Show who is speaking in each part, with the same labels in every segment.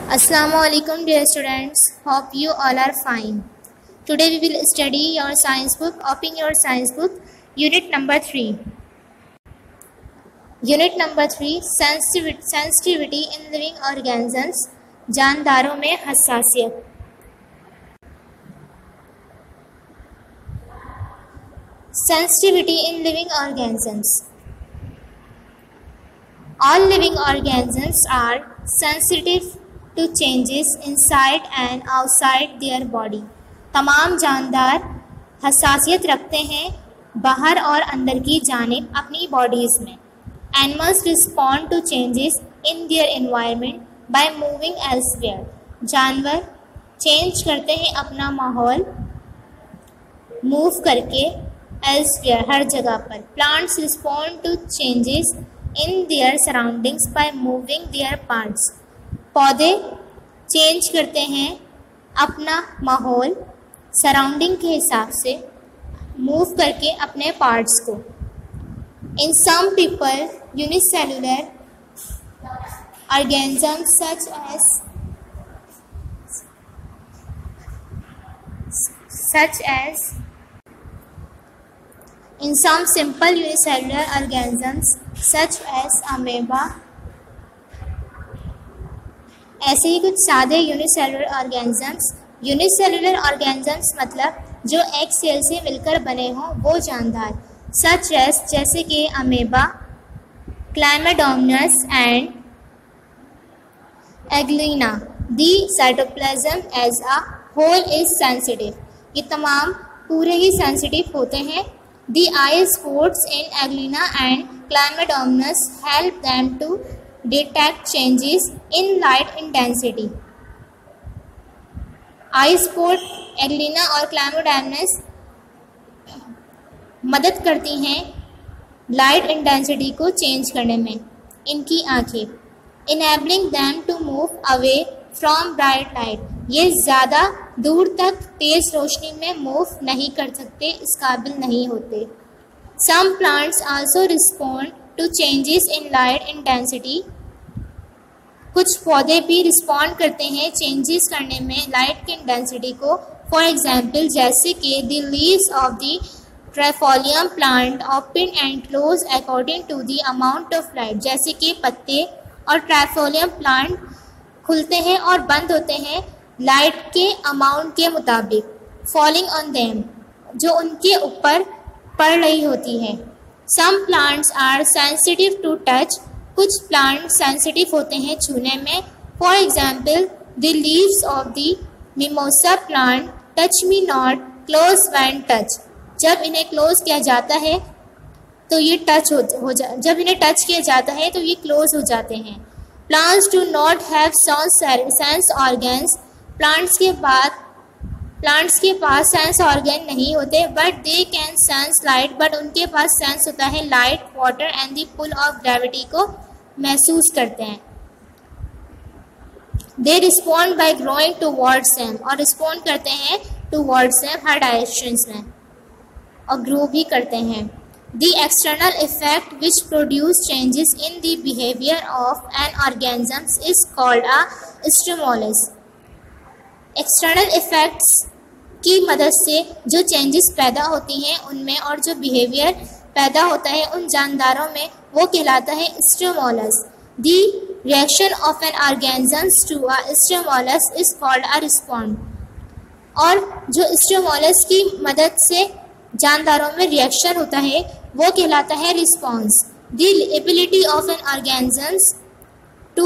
Speaker 1: Assalamualaikum dear students, hope you all are fine. Today we will study your science book, open your science book, unit number 3. Unit number 3, sensitivity in living organisms, जानदारों में हसासियत. Sensitivity in living organisms. All living organisms are sensitive to changes inside and outside their body. तमाम जानदार हसासियत रखते हैं बाहर और अंदर की जानिब अपनी बॉडीज़ में. Animals respond to changes in their environment by moving elsewhere. जानवर चेंज करते हैं अपना माहौल मूव करके elsewhere हर जगह पर. Plants respond to changes in their surroundings by moving their parts. पौधे चेंज करते हैं अपना माहौल सराउंडिंग के हिसाब से मूव करके अपने पार्ट्स को. In some people unicellular organisms such as in some simple unicellular organisms such as amoeba. ऐसे ही कुछ सादे यूनिसेलुलर ऑर्गेनिजम्स मतलब जो एक सेल से मिलकर बने हों वो जानदार. सच एस जैसे कि amoeba, chlamydomonas and euglena. The cytoplasm as a whole is sensitive. ये तमाम पूरे ही सेंसिटिव होते हैं. The eye spots in euglena and chlamydomonas help them to detect changes in light intensity. Eye spot euglena और chlamydomonas मदद करती हैं लाइट इंटेंसिटी को चेंज करने में. इनकी आंखें enabling them to move away from bright light. ये ज़्यादा दूर तक तेज़ रोशनी में मूव नहीं कर सकते, इस काबिल नहीं होते. Some plants also respond to changes in light intensity. कुछ पौधे भी रिस्पॉन्ड करते हैं चेंजेस करने में लाइट की इंटेंसिटी को. फॉर एग्जाम्पल जैसे कि the leaves of the trifolium plant open and close according to the amount of light. जैसे कि पत्ते और ट्राइफोलियम प्लांट खुलते हैं और बंद होते हैं लाइट के अमाउंट के मुताबिक. फॉलिंग ऑन देम जो उनके ऊपर पड़ रही होती है. Some plants are sensitive to touch. कुछ प्लांट सेंसिटिव होते हैं छूने में. For example the leaves of the mimosa plant touch me not close when touch. जब इन्हें क्लोज किया जाता है तो ये टच जब इन्हें टच किया जाता है तो ये क्लोज हो जाते हैं. Plants do not have sense organs. Plants के पास सेंस ऑर्गन नहीं होते but they can sense light. But उनके पास सेंस होता है light, water and the pull of gravity को महसूस करते हैं. They respond by growing towards them. और रिस्पॉन्ड करते हैं टूवर्ड्स देम हर डायरेक्शंस में और ग्रो भी करते हैं. The external effect which produce changes in the behaviour of an organism is called a stimulus. External effects की मदद से जो चेंजेस पैदा होती हैं उनमें और जो बिहेवियर पैदा होता है उन जानदारों में वो कहलाता है stimulus. The reaction of an organism to a stimulus is called a respond. और जो स्टिमुलस की मदद से जानदारों में रिएक्शन होता है वो कहलाता है response. The ability of an organism to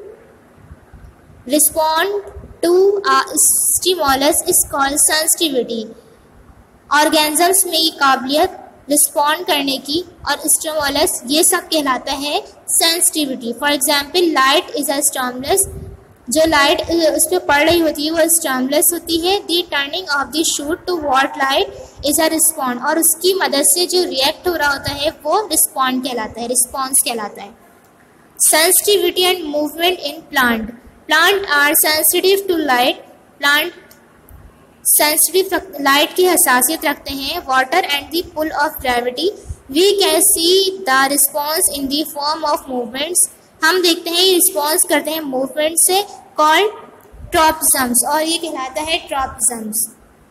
Speaker 1: respond to a stimulus is called sensitivity. Organisms में ये काबिलियत रिस्पॉन्ड करने की और स्टिमुलस ये सब कहलाता है sensitivity. For example light is a stimulus. जो लाइट उस पर पड़ रही होती है वो स्टिमुलस होती है. The turning of the shoot to what light is a respond. और उसकी मदद से जो रिएक्ट हो रहा होता है वो रिस्पॉन्ड कहलाता है, रिस्पॉन्स कहलाता है. Sensitivity and movement in plant. Plant are sensitive to light. Plant sensitive light की हसासियत रखते हैं. Water and the pull of gravity. We can see the response in the form of movements. हम देखते हैं ये रिस्पॉन्स करते हैं मूवमेंट से, कॉल्ड ट्रॉपिज्म्स, और ये कहलाता है tropisms.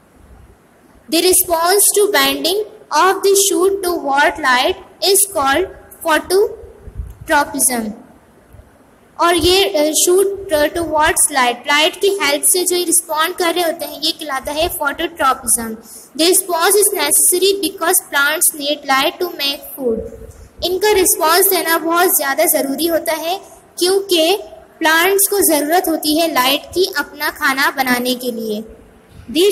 Speaker 1: The response to bending of the shoot toward light is called phototropism, और ये शूट टुवर्ड्स लाइट की हेल्प से जो रिस्पॉन्ड कर रहे होते हैं ये कहलाता है phototropism. The response is necessary because plants need light to make food. इनका रिस्पॉन्स देना बहुत ज़्यादा ज़रूरी होता है क्योंकि प्लांट्स को ज़रूरत होती है लाइट की अपना खाना बनाने के लिए। The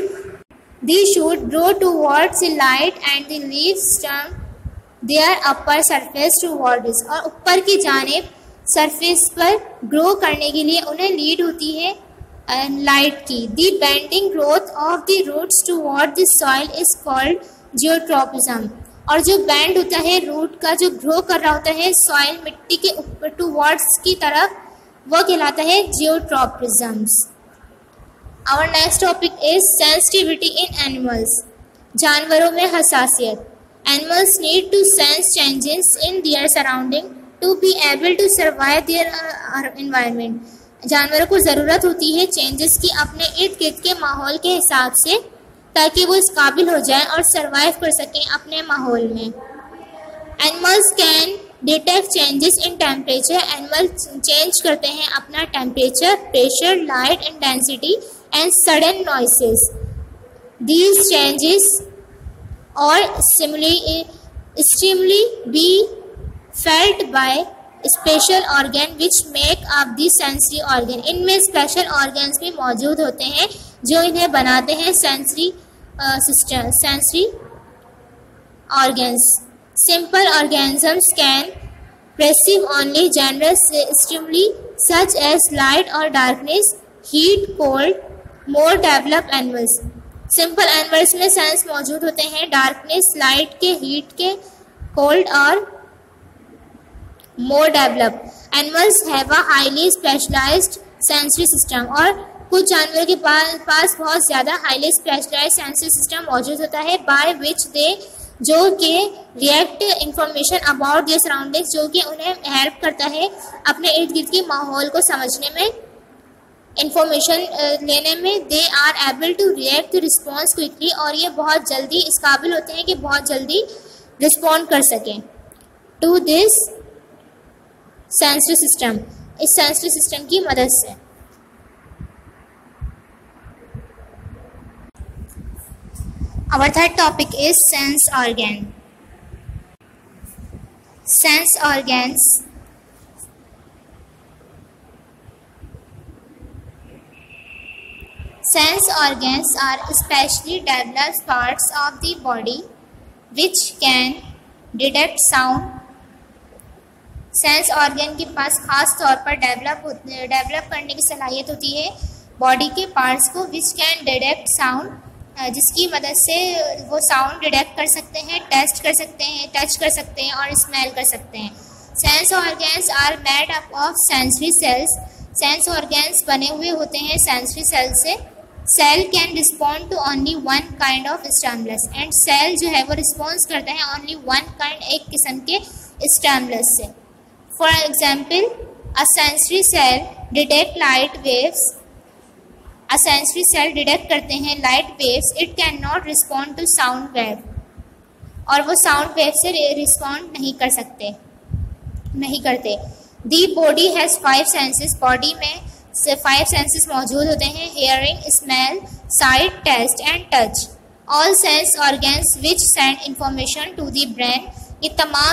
Speaker 1: shoot grow towards the light and the leaves turn their upper surface towards, और ऊपर की जानिब सरफेस पर ग्रो करने के लिए उन्हें लीड होती है लाइट की। The bending growth of the roots toward the soil is called geotropism, और जो बेंड होता है रूट का, जो ग्रो कर रहा होता है सॉइल मिट्टी के ऊपर टुवर्ड्स की तरफ, वो कहलाता है geotropisms. Our next topic is sensitivity in animals, जानवरों में हसासियत। Animals need to sense changes in their surrounding to be able to survive their environment. जानवरों को ज़रूरत होती है चेंजेस की अपने इर्द गिर्द के माहौल के हिसाब से, ताकि वो इस काबिल हो जाए और सर्वाइव कर सकें अपने माहौल में। Animals can detect changes in temperature, animal change करते हैं अपना temperature, pressure, light intensity and sudden noises. These changes और stimuli be felt by special organ which make up the sensory organ. इनमें स्पेशल ऑर्गन्स भी मौजूद होते हैं जो इन्हें बनाते हैं sensory system, sensory organs. Simple organisms can perceive only general stimuli such as light or darkness, heat, cold. More developed animals, simple animals में सेंस मौजूद होते हैं डार्कनेस, लाइट के, हीट के, कोल्ड और more developed animals have a highly specialised sensory system, और कुछ जानवरों के पास बहुत ज़्यादा हाईली स्पेशलाइज्ड सेंसरी सिस्टम मौजूद होता है बाय विच दे, जो कि react information about their surroundings, जो कि उन्हें हेल्प करता है अपने इर्द गिर्द के माहौल को समझने में, इंफॉर्मेशन लेने में। They are able to react to response quickly, और ये बहुत जल्दी इस काबिल होते हैं कि बहुत जल्दी रिस्पॉन्ड कर सकें टू दिस सेंसरी सिस्टम, इस सेंसरी सिस्टम की मदद से। Our third topic is sense organ. Sense organs are specially developed parts of the body which can detect sound. Sense organ के पास खास तौर पर डेवलप करने की सलाहियत होती है बॉडी के पार्ट्स को, विच कैन डिटेक्ट साउंड, जिसकी मदद से वो साउंड डिटेक्ट कर सकते हैं, टेस्ट कर सकते हैं, टच कर सकते हैं और स्मेल कर सकते हैं। Sense organs are made up of sensory cells, sense organs बने हुए होते हैं सेंसरी सेल से। Cell can respond to only one kind of stimulus, and cell जो है वो रिस्पॉन्स करता है ओनली वन काइंड, एक किस्म के स्टिमुलस से। For example, a sensory cell detect light waves, a sensory cell detect करते हैं light waves, it can not respond to sound wave, और वो साउंड वेव से रिस्पॉन्ड नहीं करते। The body has 5 senses, body में से 5 सेंसेस मौजूद होते हैं, hearing, smell, sight, taste and touch. All sense organs which send information to the brain, ये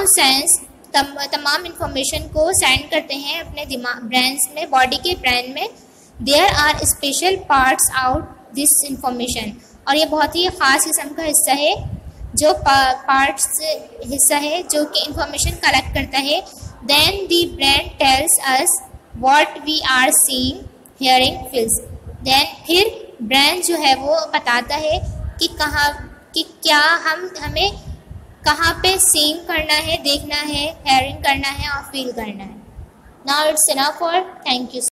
Speaker 1: तमाम इंफॉर्मेशन को सेंड करते हैं अपने दिमाग ब्रेन्स में, बॉडी के ब्रेन में। There are special parts out this information, और ये बहुत ही ख़ास किस्म का हिस्सा है जो पार्ट्स हिस्सा है जो कि इंफॉर्मेशन कलेक्ट करता है। Then the brain tells us what we are seeing, hearing, feels. Then फिर ब्रेन जो है वो बताता है कि क्या हमें कहाँ पे सीइंग करना है, देखना है, हियरिंग करना है और फील करना है। Now it's enough for, thank you.